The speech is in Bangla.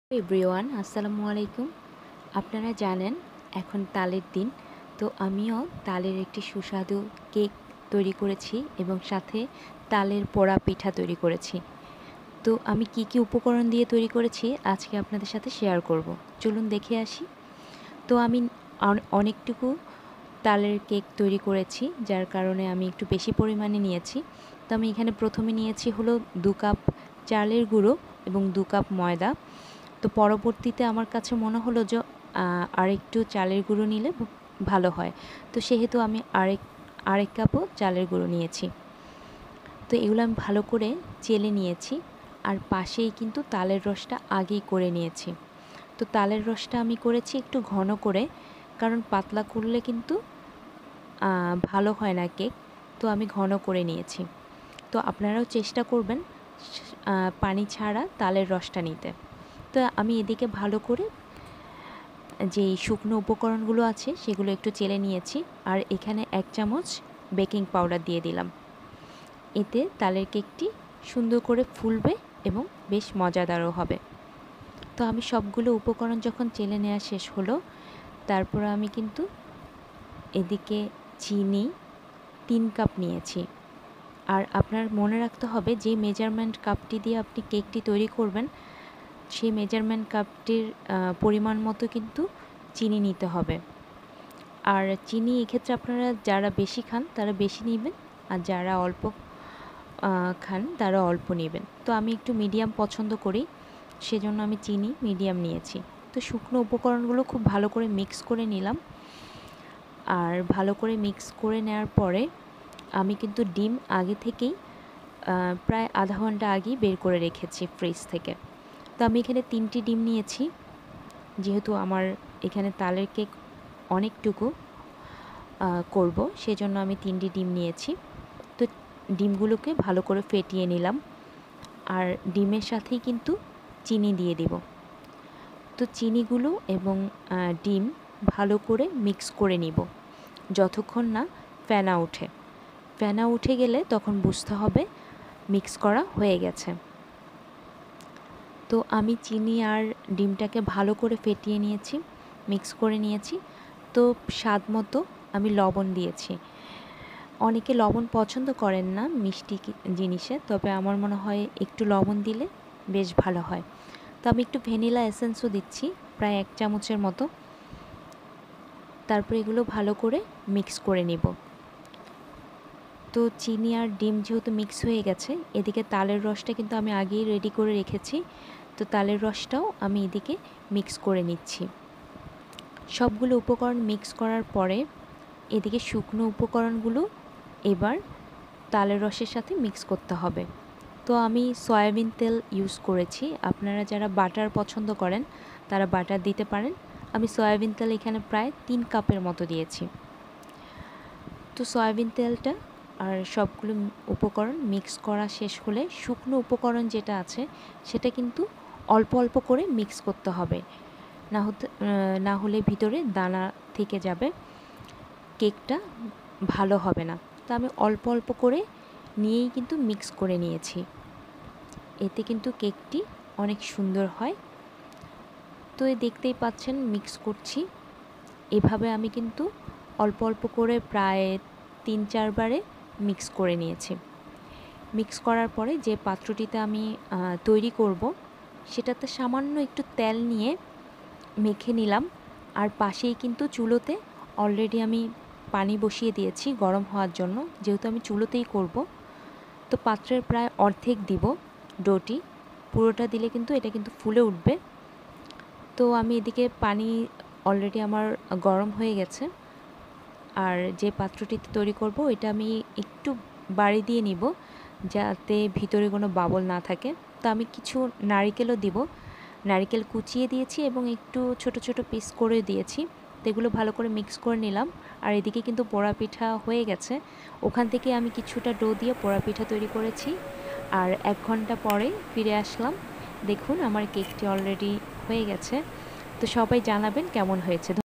এভরিওয়ান আসসালামু আলাইকুম। আপনারা জানেন এখন তালের দিন, তো আমিও তালের একটি সুস্বাদু কেক তৈরি করেছি এবং সাথে তালের পোড়া পিঠা তৈরি করেছি। তো আমি কি কি উপকরণ দিয়ে তৈরি করেছি আজকে আপনাদের সাথে শেয়ার করব। চলুন দেখে আসি। তো আমি অনেকটুকু তালের কেক তৈরি করেছি, যার কারণে আমি একটু বেশি পরিমাণে নিয়েছি। তো আমি এখানে প্রথমে নিয়েছি হলো 2 কাপ চালের গুঁড়ো এবং 2 কাপ ময়দা। তো পরবর্তীতে আমার কাছে মনে হলো যে আরেকটু চালের গুঁড়ো নিলে ভালো হয়, তো সেহেতু আমি আরেক কাপও চালের গুঁড়ো নিয়েছি। তো এগুলো আমি ভালো করে চেলে নিয়েছি, আর পাশেই কিন্তু তালের রসটা আগেই করে নিয়েছি। তো তালের রসটা আমি করেছি একটু ঘন করে, কারণ পাতলা করলে কিন্তু ভালো হয় না কেক। তো আমি ঘন করে নিয়েছি। তো আপনারাও চেষ্টা করবেন পানি ছাড়া তালের রসটা নিতে। তো আমি এদিকে ভালো করে যেই শুকনো উপকরণগুলো আছে সেগুলো একটু চেলে নিয়েছি, আর এখানে 1 চামচ বেকিং পাউডার দিয়ে দিলাম। এতে তালের কেকটি সুন্দর করে ফুলবে এবং বেশ মজাদারও হবে। তো আমি সবগুলো উপকরণ যখন চেলে নেওয়া শেষ হলো, তারপর আমি কিন্তু এদিকে চিনি 3 কাপ নিয়েছি। আর আপনার মনে রাখতে হবে যে মেজারমেন্ট কাপটি দিয়ে আপনি কেকটি তৈরি করবেন, সেই মেজারমেন্ট কাপটির পরিমাণ মতো কিন্তু চিনি নিতে হবে। আর চিনি এক্ষেত্রে আপনারা যারা বেশি খান তারা বেশি নেবেন, আর যারা অল্প খান তারা অল্প নেবেন। তো আমি একটু মিডিয়াম পছন্দ করি, সেজন্য আমি চিনি মিডিয়াম নিয়েছি। তো শুকনো উপকরণগুলো খুব ভালো করে মিক্স করে নিলাম। আর ভালো করে মিক্স করে নেওয়ার পরে আমি কিন্তু ডিম আগে থেকেই প্রায় আধা ঘন্টা আগেই বের করে রেখেছি ফ্রিজ থেকে। তো আমি এখানে 3টি ডিম নিয়েছি, যেহেতু আমার এখানে তালের কেক অনেকটুকু করব, সেজন্য আমি 3টি ডিম নিয়েছি। তো ডিমগুলোকে ভালো করে ফেটিয়ে নিলাম, আর ডিমের সাথেই কিন্তু চিনি দিয়ে দিব। তো চিনিগুলো এবং ডিম ভালো করে মিক্স করে নিব যতক্ষণ না ফেনা ওঠে। ফেনা উঠে গেলে তখন বুঝতে হবে মিক্স করা হয়ে গেছে। তো আমি চিনি আর ডিমটাকে ভালো করে ফেটিয়ে নিয়েছি, মিক্স করে নিয়েছি। তো স্বাদ মতো আমি লবণ দিয়েছি। অনেকে লবণ পছন্দ করেন না মিষ্টি জিনিসে, তবে আমার মনে হয় একটু লবণ দিলে বেশ ভালো হয়। তো আমি একটু ভ্যানিলা এসেন্সও দিচ্ছি, প্রায় 1 চামচের মতো। তারপর এগুলো ভালো করে মিক্স করে নিব। তো চিনি আর ডিম যেহেতু মিক্স হয়ে গেছে, এদিকে তালের রসটা কিন্তু আমি আগেই রেডি করে রেখেছি। তো তালের রসটাও আমি এদিকে মিক্স করে নিচ্ছি। সবগুলো উপকরণ মিক্স করার পরে এদিকে শুকনো উপকরণগুলো এবার তালের রসের সাথে মিক্স করতে হবে। তো আমি সয়াবিন তেল ইউজ করেছি, আপনারা যারা বাটার পছন্দ করেন তারা বাটার দিতে পারেন। আমি সয়াবিন তেল এখানে প্রায় 3 কাপের মতো দিয়েছি। তো সয়াবিন তেলটা আর সবগুলো উপকরণ মিক্স করা শেষ হলে শুকনো উপকরণ যেটা আছে সেটা কিন্তু অল্প অল্প করে মিক্স করতে হবে, না হলে ভিতরে দানা থেকে যাবে, কেকটা ভালো হবে না। তো আমি অল্প অল্প করে নিয়েই কিন্তু মিক্স করে নিয়েছি, এতে কিন্তু কেকটি অনেক সুন্দর হয়। তো দেখতেই পাচ্ছেন মিক্স করছি, এভাবে আমি কিন্তু অল্প অল্প করে প্রায় 3-4 বারে মিক্স করে নিয়েছি। মিক্স করার পরে যে পাত্রটিতে আমি তৈরি করব সেটাতে সামান্য একটু তেল নিয়ে মেখে নিলাম। আর পাশেই কিন্তু চুলোতে অলরেডি আমি পানি বসিয়ে দিয়েছি গরম হওয়ার জন্য, যেহেতু আমি চুলোতেই করব। তো পাত্রের প্রায় অর্ধেক দিব ডোটি, পুরোটা দিলে কিন্তু এটা কিন্তু ফুলে উঠবে। তো আমি এদিকে পানি অলরেডি আমার গরম হয়ে গেছে, আর যে পাত্রটিতে তৈরি করব এটা আমি একটু বাড়ি দিয়ে নিব যাতে ভিতরে কোনো বাবল না থাকে। তো আমি কিছু নারিকেলও দিব, নারিকেল কুচিয়ে দিয়েছি এবং একটু ছোট ছোট পিস করে দিয়েছি। তো এগুলো ভালো করে মিক্স করে নিলাম। আর এদিকে কিন্তু পোড়া পিঠা হয়ে গেছে, ওখান থেকে আমি কিছুটা ডো দিয়ে পোড়া পিঠা তৈরি করেছি। আর 1 ঘন্টা পরে ফিরে আসলাম, দেখুন আমার কেকটি অলরেডি হয়ে গেছে। তো সবাই জানাবেন কেমন হয়েছে।